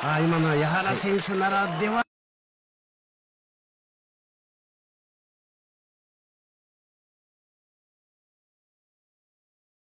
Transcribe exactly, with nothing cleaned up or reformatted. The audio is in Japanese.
あ今のは矢原選手ならでは